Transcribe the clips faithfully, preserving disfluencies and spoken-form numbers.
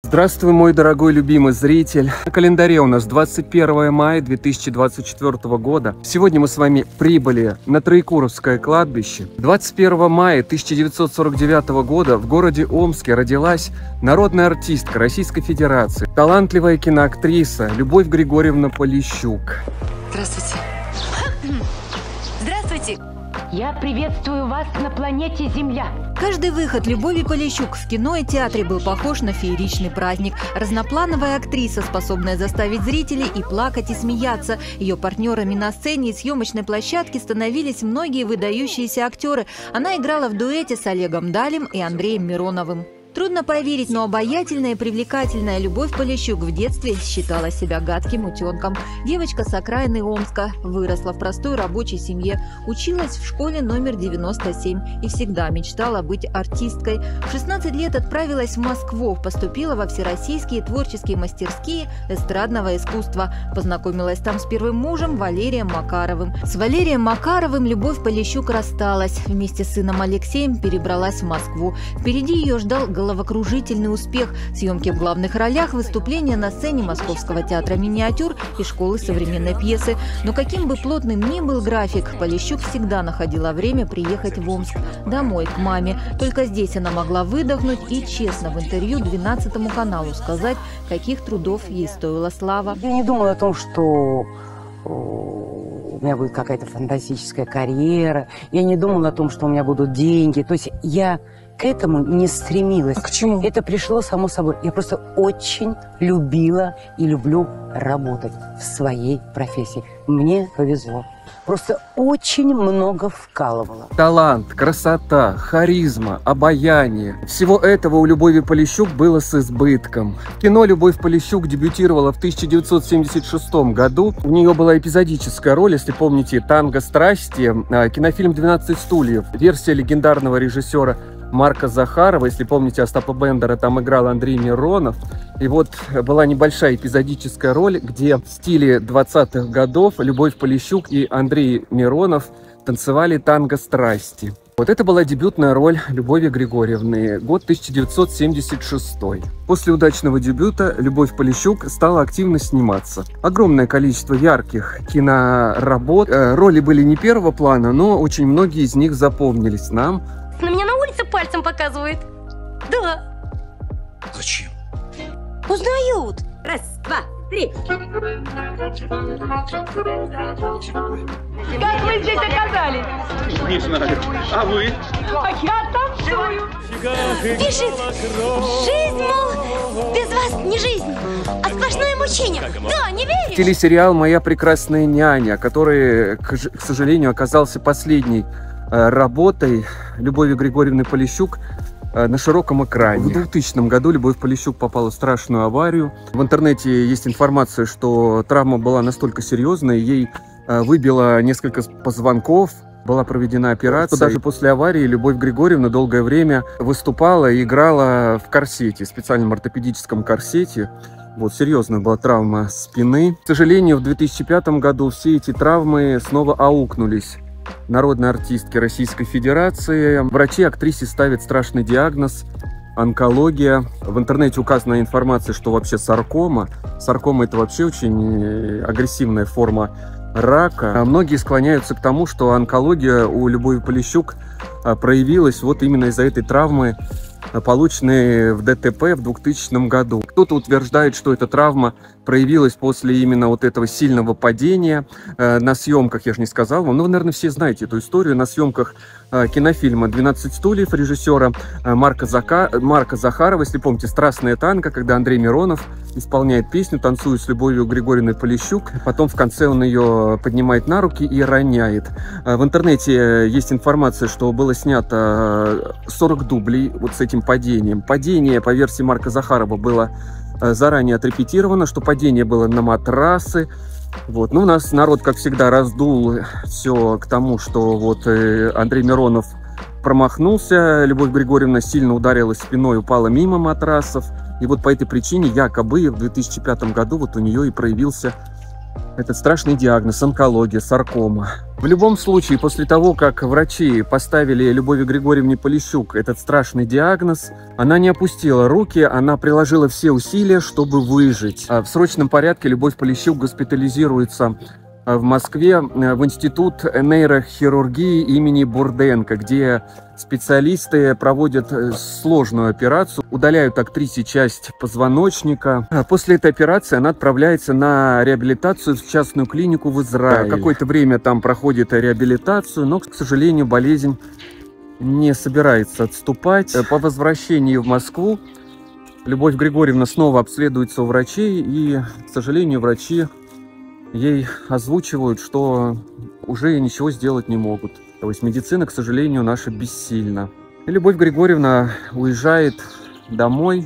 Здравствуй, мой дорогой любимый зритель. На календаре у нас двадцать первое мая две тысячи двадцать четвёртого года. Сегодня мы с вами прибыли на Троекуровское кладбище. двадцать первого мая тысяча девятьсот сорок девятого года в городе Омске родилась народная артистка Российской Федерации, талантливая киноактриса Любовь Григорьевна Полищук. Здравствуйте. Здравствуйте. Я приветствую вас на планете Земля. Каждый выход Любови Полищук в кино и театре был похож на фееричный праздник. Разноплановая актриса, способная заставить зрителей и плакать, и смеяться. Ее партнерами на сцене и съемочной площадке становились многие выдающиеся актеры. Она играла в дуэте с Олегом Далем и Андреем Мироновым. Трудно поверить, но обаятельная и привлекательная Любовь Полищук в детстве считала себя гадким утенком. Девочка с окраины Омска выросла в простой рабочей семье, училась в школе номер девяносто семь и всегда мечтала быть артисткой. В шестнадцать лет отправилась в Москву, поступила во всероссийские творческие мастерские эстрадного искусства. Познакомилась там с первым мужем Валерием Макаровым. С Валерием Макаровым Любовь Полищук рассталась. Вместе с сыном Алексеем перебралась в Москву. Впереди ее ждал головокружительный успех, съемки в главных ролях, выступления на сцене Московского театра миниатюр и школы современной пьесы. Но каким бы плотным ни был график, Полищук всегда находила время приехать в Омск, домой, к маме. Только здесь она могла выдохнуть и честно в интервью двенадцатому каналу сказать, каких трудов ей стоила слава. Я не думала о том, что у меня будет какая-то фантастическая карьера. Я не думала о том, что у меня будут деньги. То есть я к этому не стремилась. А к чему? Это пришло само собой. Я просто очень любила и люблю работать в своей профессии. Мне повезло. Просто очень много вкалывала. Талант, красота, харизма, обаяние. Всего этого у Любови Полищук было с избытком. В кино Любовь Полищук дебютировала в тысяча девятьсот семьдесят шестом году. У нее была эпизодическая роль, если помните, «Танго страсти», кинофильм «двенадцать стульев», версия легендарного режиссера Марка Захарова. Если помните, Остапа Бендера там играл Андрей Миронов. И вот была небольшая эпизодическая роль, где в стиле двадцатых годов Любовь Полищук и Андрей Миронов танцевали танго страсти. Вот это была дебютная роль Любови Григорьевны, год тысяча девятьсот семьдесят шестой. После удачного дебюта Любовь Полищук стала активно сниматься. Огромное количество ярких киноработ. Роли были не первого плана, но очень многие из них запомнились нам. На меня на улице пальцем показывает. Да. Зачем? Узнают. Раз, два, три. Как вы здесь оказались? Не знаю. А вы? А я танцую. Пишет, жизнь, мол, без вас не жизнь, а сплошное мучение. Да, не веришь? Телесериал «Моя прекрасная няня», который, к сожалению, оказался последней работой Любови Григорьевны Полищук на широком экране. В двухтысячном году Любовь Полищук попала в страшную аварию. В интернете есть информация, что травма была настолько серьезной, ей выбило несколько позвонков, была проведена операция. Что даже после аварии Любовь Григорьевна долгое время выступала и играла в корсете, специальном ортопедическом корсете. Вот, серьезная была травма спины. К сожалению, в две тысячи пятом году все эти травмы снова аукнулись народной артистки Российской Федерации. Врачи актрисе ставят страшный диагноз – онкология. В интернете указана информация, что вообще саркома. Саркома – это вообще очень агрессивная форма рака. Многие склоняются к тому, что онкология у Любови Полищук проявилась вот именно из-за этой травмы, полученные в ДТП в двухтысячном году. Кто-то утверждает, что эта травма проявилась после именно вот этого сильного падения э, на съемках, я же не сказал вам, но вы, наверное, все знаете эту историю, на съемках э, кинофильма «двенадцать стульев» режиссера э, Марка, Зака... Марка Захарова, если помните, «Страстная танго», когда Андрей Миронов исполняет песню, танцует с Любовью Григорьевной Полищук, потом в конце он ее поднимает на руки и роняет. Э, в интернете есть информация, что было снято сорок дублей вот с этим падением. Падение, по версии Марка Захарова, было заранее отрепетировано, что падение было на матрасы. Вот. Ну, у нас народ, как всегда, раздул все к тому, что вот Андрей Миронов промахнулся, Любовь Григорьевна сильно ударилась спиной, упала мимо матрасов. И вот по этой причине якобы в две тысячи пятом году вот у нее и проявился этот страшный диагноз – онкология, саркома. В любом случае, после того, как врачи поставили Любови Григорьевне Полищук этот страшный диагноз, она не опустила руки, она приложила все усилия, чтобы выжить. В срочном порядке Любовь Полищук госпитализируется в Москве в Институт нейрохирургии имени Бурденко, где специалисты проводят сложную операцию, удаляют актрисе часть позвоночника. После этой операции она отправляется на реабилитацию в частную клинику в Израиле. Какое-то время там проходит реабилитацию, но, к сожалению, болезнь не собирается отступать. По возвращении в Москву Любовь Григорьевна снова обследуется у врачей, и, к сожалению, врачи ей озвучивают, что уже ничего сделать не могут. То есть медицина, к сожалению, наша бессильна. И Любовь Григорьевна уезжает домой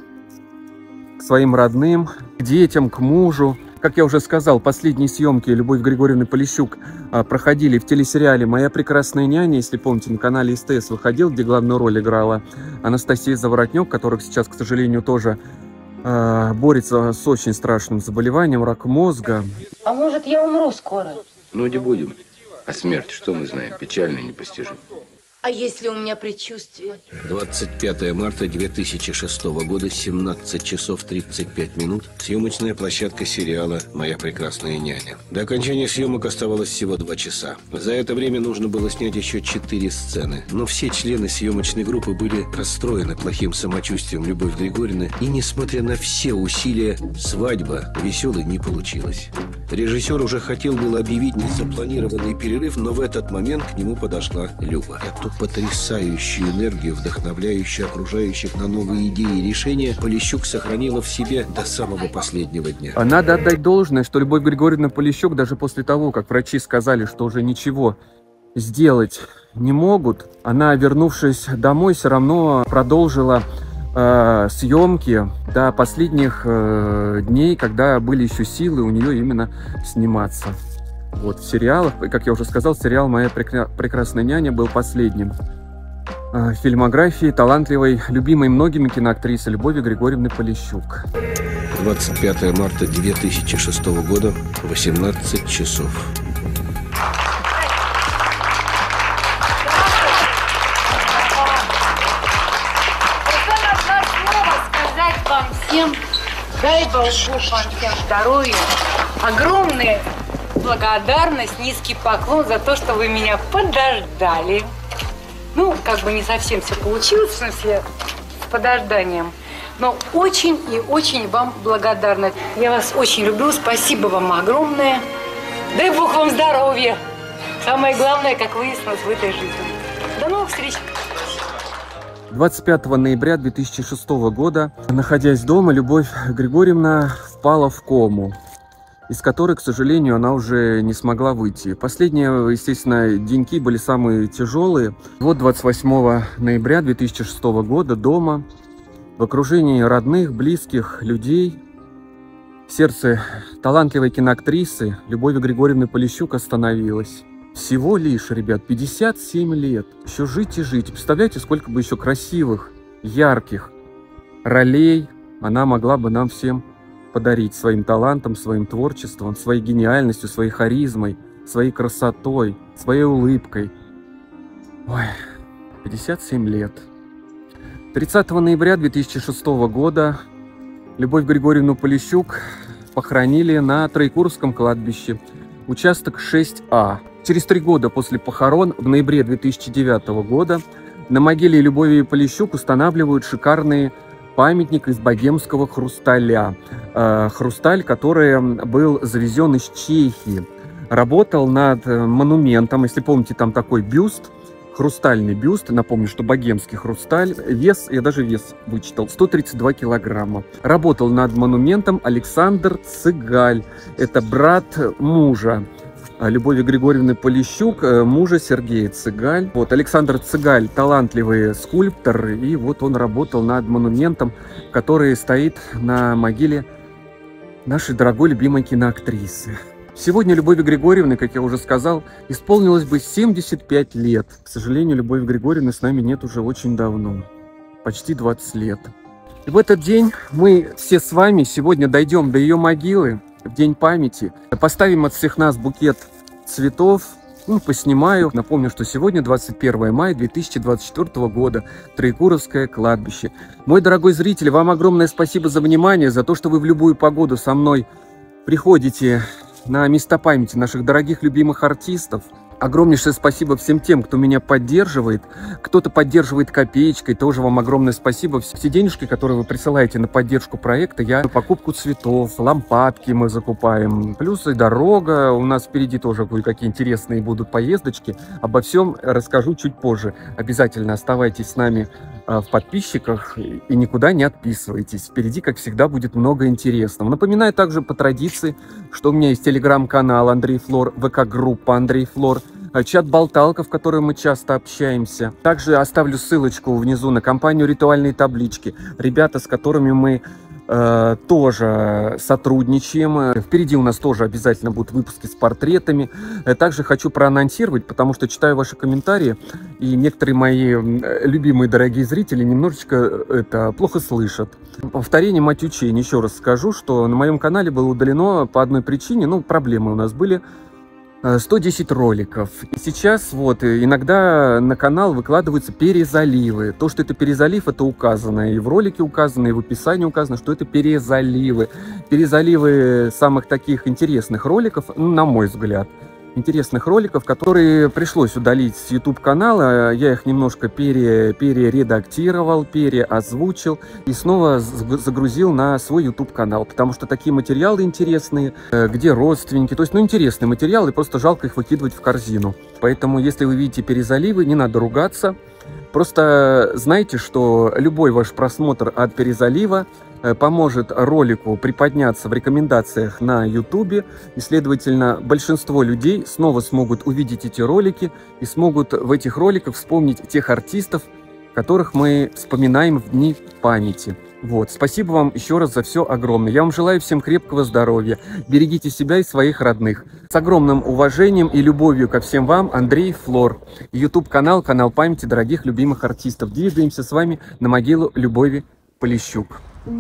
к своим родным, к детям, к мужу. Как я уже сказал, последние съемки Любовь Григорьевны Полищук проходили в телесериале «Моя прекрасная няня». Если помните, на канале СТС выходил, где главную роль играла Анастасия Заворотнюк, которая сейчас, к сожалению, тоже борется с очень страшным заболеванием, рак мозга. А может, я умру скоро? Ну, не будем. А смерть, что мы знаем? Печально и непостижимо. А если у меня предчувствие? двадцать пятое марта две тысячи шестого года, семнадцать часов тридцать пять минут. Съемочная площадка сериала «Моя прекрасная няня». До окончания съемок оставалось всего два часа. За это время нужно было снять еще четыре сцены. Но все члены съемочной группы были расстроены плохим самочувствием Любовь Григорьевны. И, несмотря на все усилия, свадьба веселой не получилась. Режиссер уже хотел было объявить незапланированный перерыв, но в этот момент к нему подошла Люба. Эту потрясающую энергию, вдохновляющую окружающих на новые идеи и решения, Полищук сохранила в себе до самого последнего дня. Надо отдать должное, что Любовь Григорьевна Полищук, даже после того, как врачи сказали, что уже ничего сделать не могут, она, вернувшись домой, все равно продолжила э, съемки до последних э, дней, когда были еще силы у нее именно сниматься. Вот, в сериалах, как я уже сказал, сериал «Моя прекрасная няня» был последним в фильмографии талантливой, любимой многими киноактрисы Любови Григорьевны Полищук. двадцать пятое марта две тысячи шестого года, восемнадцать часов. Сказать вам всем, дай Бог вам всем здоровья, огромные благодарность, низкий поклон за то, что вы меня подождали. Ну, как бы не совсем все получилось, в смысле, с подожданием. Но очень и очень вам благодарна. Я вас очень люблю, спасибо вам огромное. Дай Бог вам здоровья. Самое главное, как выяснилось в этой жизни. До новых встреч. двадцать пятого ноября две тысячи шестого года, находясь дома, Любовь Григорьевна впала в кому, из которой, к сожалению, она уже не смогла выйти. Последние, естественно, деньки были самые тяжелые. Вот двадцать восьмого ноября две тысячи шестого года дома, в окружении родных, близких людей, сердце талантливой киноактрисы Любови Григорьевны Полищук остановилось. Всего лишь, ребят, пятьдесят семь лет. Еще жить и жить. Представляете, сколько бы еще красивых, ярких ролей она могла бы нам всем подарить своим талантом, своим творчеством, своей гениальностью, своей харизмой, своей красотой, своей улыбкой. Ой, пятьдесят семь лет. тридцатого ноября две тысячи шестого года Любовь Григорьевну Полищук похоронили на Троекуровском кладбище, участок шесть А. Через три года после похорон, в ноябре две тысячи девятого года, на могиле Любови Полищук устанавливают шикарные памятник из богемского хрусталя. Э, хрусталь, который был завезен из Чехии. Работал над монументом, если помните, там такой бюст, хрустальный бюст, напомню, что богемский хрусталь, вес, я даже вес вычитал, сто тридцать два килограмма. Работал над монументом Александр Цыгаль, это брат мужа Любови Григорьевны Полищук, мужа Сергея Цыгаль. Вот, Александр Цыгаль – талантливый скульптор, и вот он работал над монументом, который стоит на могиле нашей дорогой любимой киноактрисы. Сегодня Любови Григорьевны, как я уже сказал, исполнилось бы семьдесят пять лет. К сожалению, Любови Григорьевны с нами нет уже очень давно, почти двадцать лет. И в этот день мы все с вами сегодня дойдем до ее могилы, в день памяти, поставим от всех нас букет цветов, Ну, поснимаю. Напомню, что сегодня двадцать первое мая две тысячи двадцать четвёртого года. Троекуровское кладбище. Мой дорогой зритель, вам огромное спасибо за внимание, за то, что вы в любую погоду со мной приходите на места памяти наших дорогих любимых артистов. Огромнейшее спасибо всем тем, кто меня поддерживает. Кто-то поддерживает копеечкой, тоже вам огромное спасибо. Все денежки, которые вы присылаете на поддержку проекта, я на покупку цветов, лампадки мы закупаем. Плюс и дорога. У нас впереди тоже кое-какие интересные будут поездочки. Обо всем расскажу чуть позже. Обязательно оставайтесь с нами в подписчиках и никуда не отписывайтесь. Впереди, как всегда, будет много интересного. Напоминаю также по традиции, что у меня есть телеграм-канал Андрей Флор, ВК-группа Андрей Флор, чат-болталка, в которой мы часто общаемся. Также оставлю ссылочку внизу на компанию «Ритуальные таблички». Ребята, с которыми мы э, тоже сотрудничаем. Впереди у нас тоже обязательно будут выпуски с портретами. Также хочу проанонсировать, потому что читаю ваши комментарии, и некоторые мои любимые дорогие зрители немножечко это плохо слышат. Повторение мать учения. Еще раз скажу, что на моем канале было удалено по одной причине, ну, проблемы у нас были. сто десять роликов. И сейчас вот иногда на канал выкладываются перезаливы. То, что это перезалив, это указано. И в ролике указано, и в описании указано, что это перезаливы. Перезаливы самых таких интересных роликов, ну, на мой взгляд. Интересных роликов, которые пришлось удалить с YouTube канала. Я их немножко пере, перередактировал, переозвучил и снова загрузил на свой YouTube канал, потому что такие материалы интересные, где родственники, то есть, ну, интересные материалы, просто жалко их выкидывать в корзину. Поэтому, если вы видите перезаливы, не надо ругаться. Просто знайте, что любой ваш просмотр от перезалива поможет ролику приподняться в рекомендациях на YouTube, и, следовательно, большинство людей снова смогут увидеть эти ролики и смогут в этих роликах вспомнить тех артистов, которых мы вспоминаем в дни памяти. Вот. Спасибо вам еще раз за все огромное. Я вам желаю всем крепкого здоровья. Берегите себя и своих родных. С огромным уважением и любовью ко всем вам, Андрей Флор. YouTube-канал, канал памяти дорогих любимых артистов. Двигаемся с вами на могилу Любови Полищук.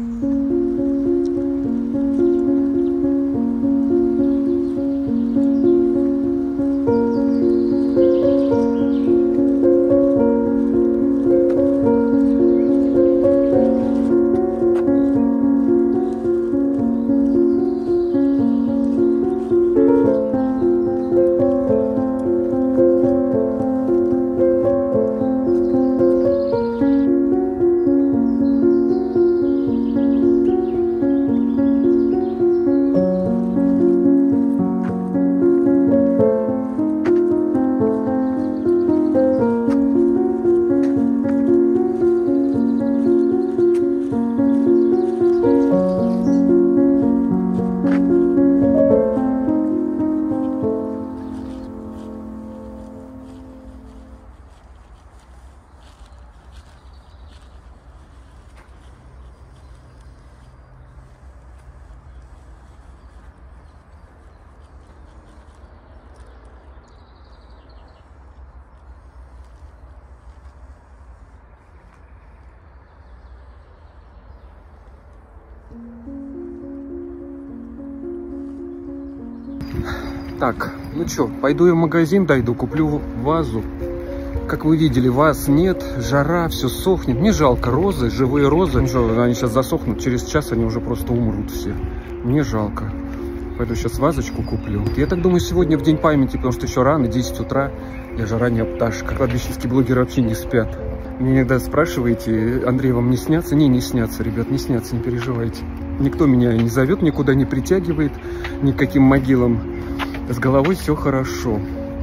Так, ну что, пойду я в магазин дойду, куплю вазу. Как вы видели, ваз нет, жара, все сохнет. Мне жалко розы, живые розы. Они сейчас засохнут, через час они уже просто умрут все. Мне жалко. Пойду сейчас вазочку куплю. Я так думаю, сегодня в день памяти, потому что еще рано, десять утра. Я же ранняя пташка. Кладбищенские блогеры вообще не спят. Меня иногда спрашиваете: Андрей, вам не снятся? Не, не снятся, ребят, не снятся, не переживайте. Никто меня не зовет, никуда не притягивает, ни к каким могилам. С головой все хорошо.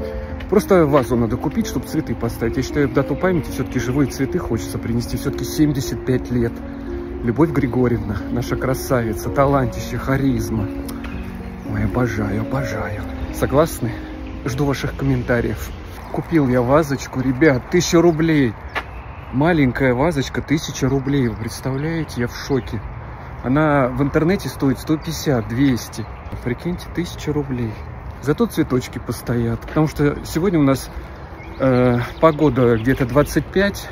Просто вазу надо купить, чтобы цветы поставить. Я считаю, в дату памяти все-таки живые цветы хочется принести. Все-таки семьдесят пять лет. Любовь Григорьевна, наша красавица, талантище, харизма. Ой, обожаю, обожаю. Согласны? Жду ваших комментариев. Купил я вазочку, ребят, тысяча рублей. Маленькая вазочка, тысяча рублей. Вы представляете? Я в шоке. Она в интернете стоит сто пятьдесят — двести. Прикиньте, тысяча рублей. Зато цветочки постоят. Потому что сегодня у нас э, погода где-то двадцать пять.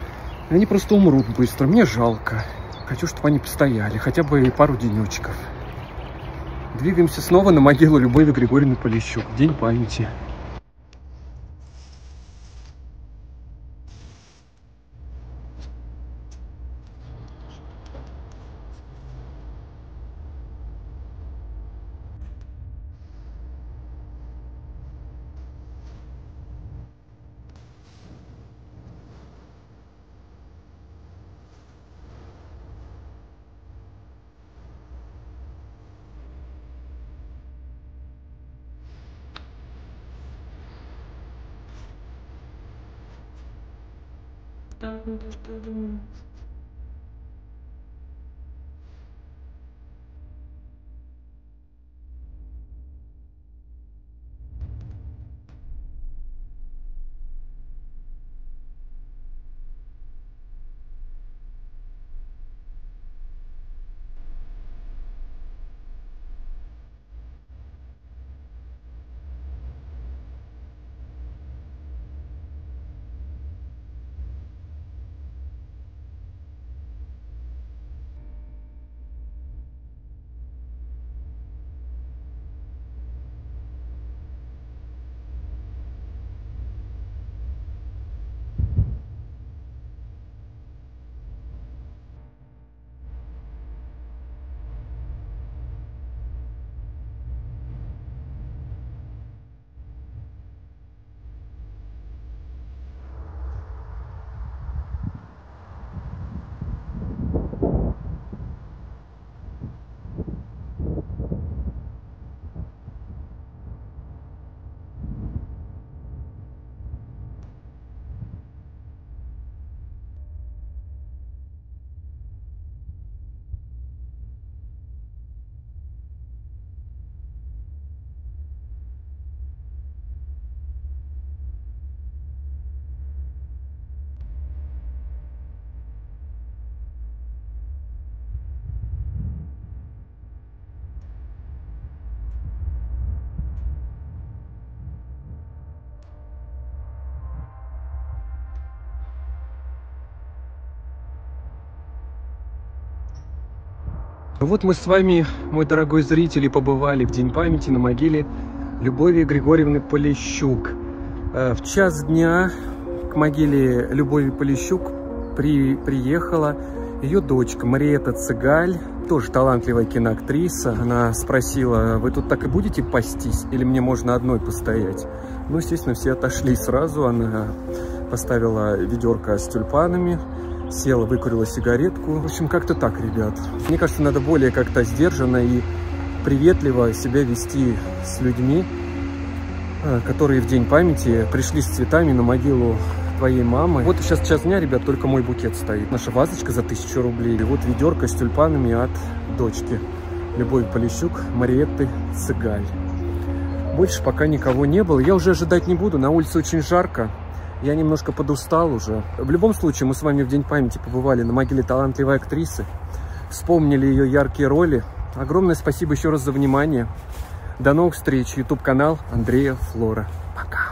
И они просто умрут быстро. Мне жалко. Хочу, чтобы они постояли. Хотя бы пару денечков. Двигаемся снова на могилу Любови Григорьевны Полищук. День памяти. Вот мы с вами, мой дорогой зритель, побывали в День памяти на могиле Любови Григорьевны Полищук. В час дня к могиле Любови Полищук при, приехала ее дочка Мариэта Цыгаль, тоже талантливая киноактриса. Она спросила: вы тут так и будете пастись или мне можно одной постоять? Ну, естественно, все отошли сразу. Она поставила ведерко с тюльпанами, села, выкурила сигаретку. В общем, как-то так, ребят. Мне кажется, надо более как-то сдержанно и приветливо себя вести с людьми, которые в День памяти пришли с цветами на могилу твоей мамы. Вот сейчас час дня, ребят, только мой букет стоит. Наша вазочка за тысячу рублей. И вот ведерко с тюльпанами от дочки Любови Полищук, Мариэтты Цыгаль. Больше пока никого не было. Я уже ожидать не буду. На улице очень жарко. Я немножко подустал уже. В любом случае, мы с вами в День памяти побывали на могиле талантливой актрисы. Вспомнили ее яркие роли. Огромное спасибо еще раз за внимание. До новых встреч. ютуб канал Андрея Флора. Пока.